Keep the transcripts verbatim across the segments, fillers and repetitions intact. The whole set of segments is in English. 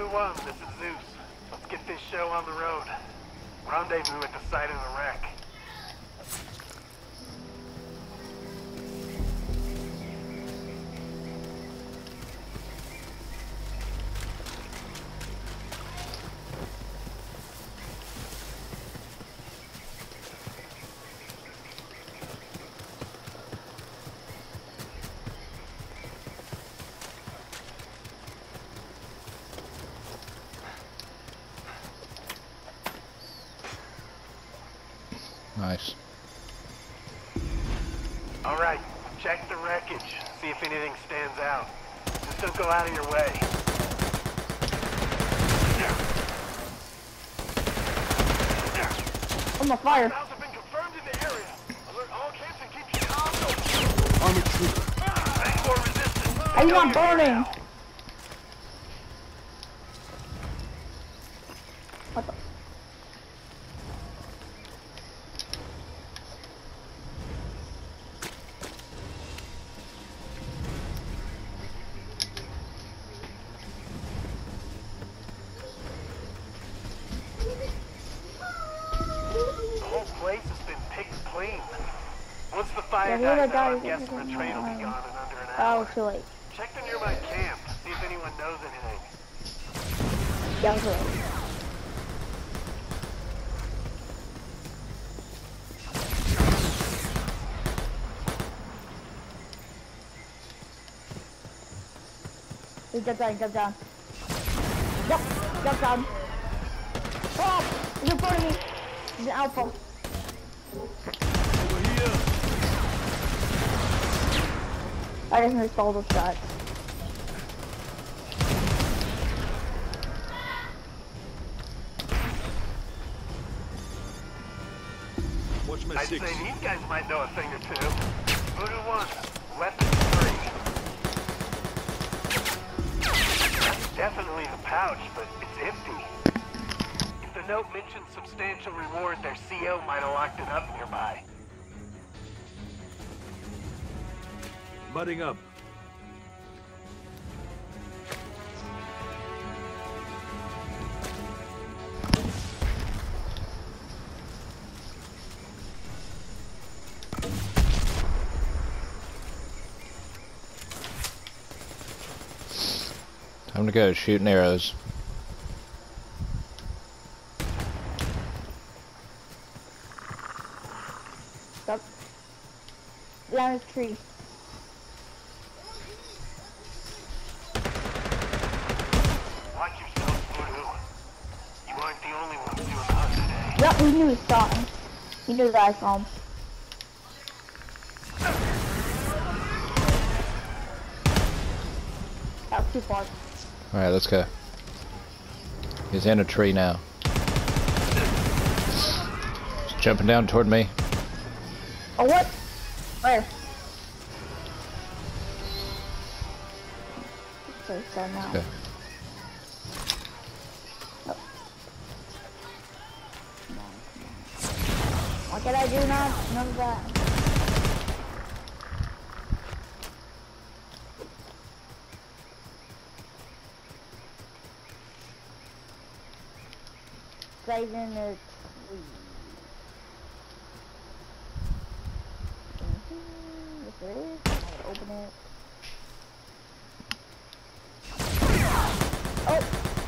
one, this is Zeus. Let's get this show on the road. Rendezvous at the site of the wreck. Nice. All right, check the wreckage. See if anything stands out. Just don't go out of your way. I'm on fire. House have been confirmed in the area. Alert all camps and keep your comms open. Armored trooper. Thanks for resistance. Are you not burning? What the? The whole place has been picked clean. Once the fire Yeah, dies out, guys, I'm guessing the train will be um, gone in under an Oh, hour. too late. Check the nearby camp. See if anyone knows anything. Yeah, too late. He jump down, jump down. Yep, jump down. Oh, he's in front of me. He's an alpha. Over here. I just missed all the shots. Watch my I'd six. say these guys might know a thing or two. Voodoo one, weapons three. That's definitely the pouch, but it's empty. If the note mentions substantial reward, their C O might have locked it up nearby. Mudding up. Time to go shooting arrows. Stop. Down his tree. Watch yourself, Voodoo. You aren't the only one doing the hunt today. Yep, he knew he saw him. He knew that I saw him. That was too far. Alright, let's go. He's in a tree now. He's jumping down toward me. Oh, what? Where? So it's done now. Okay. Oh. What did I do now? None of that. Saving the tree. Mm-hmm. Yes, it is. I'm gonna open it. Oh!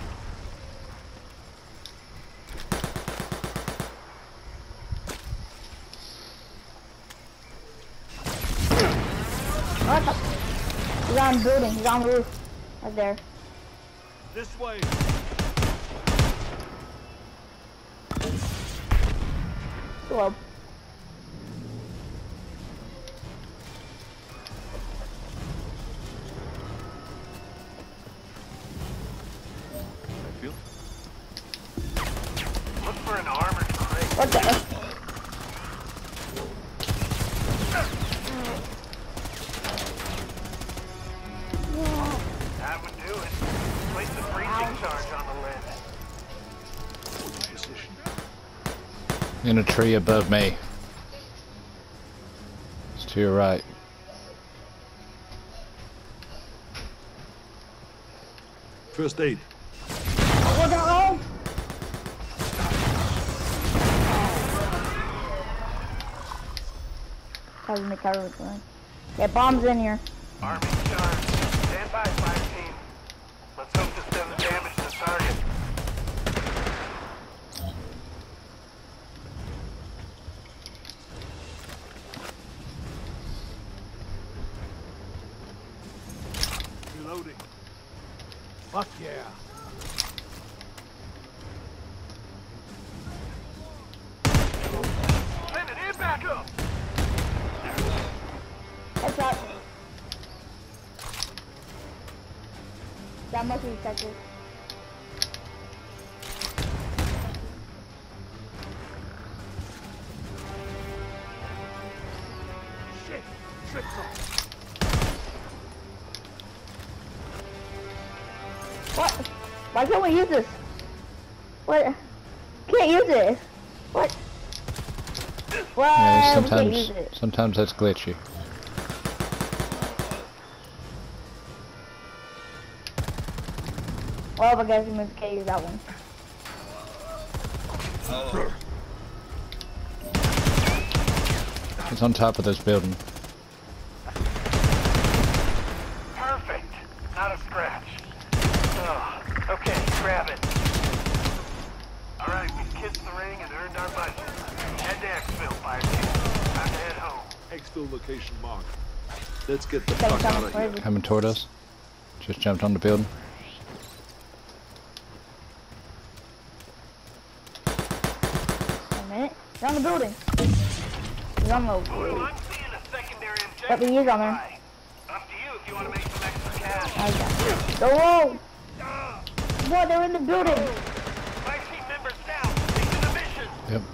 What the? He's on the building. He's on the roof. Right there. This way. Hello. I feel. Look for an armored crate. What the? That would do it. Place the breaching charge on the lid. Position. In a tree above me. It's to your right. First aid. Cosmic cover with one. Yeah, bombs in here. Army charged. Stand by, fire team. Let's hope this doesn't damage the target. Reloading. Fuck yeah. Send it in back up. That's out. That must be Texas. Shit. Trips off. What? Why can't we use this? What? Can't use it. What? Well, Yeah, we can't use sometimes, it. sometimes that's glitchy. Well, I guess we can't use that one. It's on top of this building. Perfect. Not a scratch. Oh, okay, grab it. Alright, we've kissed the ring and earned our budget. Head to Exfil, fire team. Time to head home. Exfil location marked. Let's get the Okay, fuck come, out of where here. is it? Coming toward us. Just jumped on the building. Wait a minute. He's on the building. He's on the Voodoo, I'm seeing a secondary objective. What we use on there? nearby. Up to you if you want to make some extra cash. I got it. Whoa! What? They're in the building. Five team members down. Take to the mission. Yep.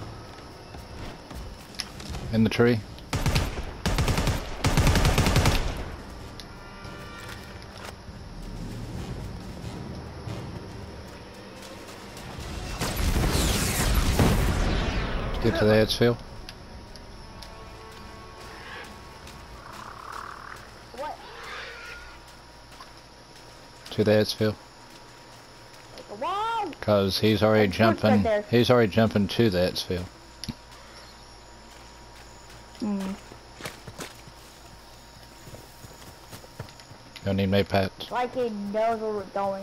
In the tree. Get to the Edsville. What? To the Edsville. Wow! Cause he's already That's good right jumping. there. He's already jumping to the Edsville. Hmm. Don't need make pats. Like he knows where we're going.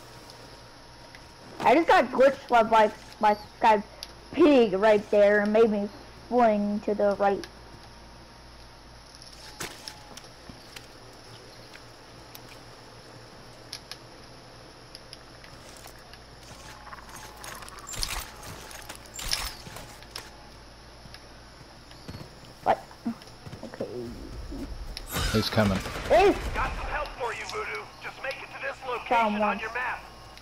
I just got glitched by like my guy pig right there and made me fling to the right. What? Okay. He's coming. Hey! Got some help for you, Voodoo. Just make it to this location Found on one. your map.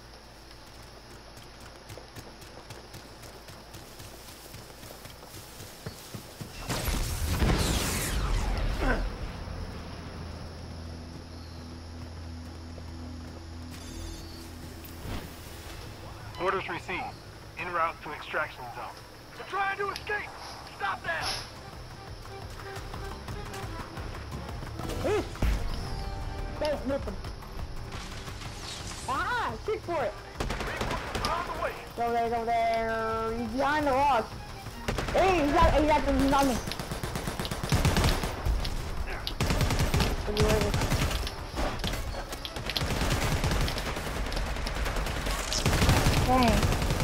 Orders received. En route to extraction zone. They're trying to escape! Stop that! Hey! Don't whip him. Ah! Shoot for it! On the way! Go there, go there. He's behind the rock. Hey, he's got, he's got, he's on me. Where is it? Dang.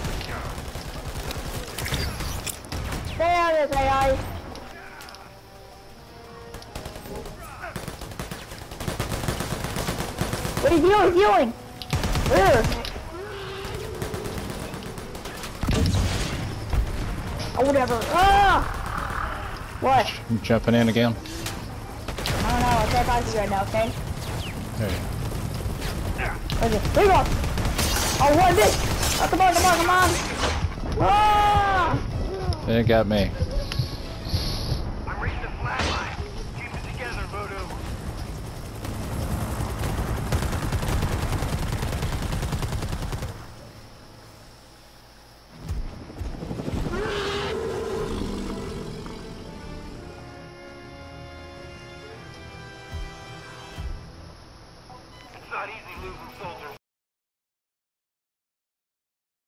Stay out of this, A I. What is he doing? He's healing. Where? Oh, whatever. Ah! What? I'm jumping in again. I don't know. I can't talk to you right now, okay? There you Where's it? There you go! Oh, what, bitch? Oh, come on, come on, come on! Ah! go. They got me. I'm reaching the flat line. Keep it together, Voodoo. It's not easy losing soldiers.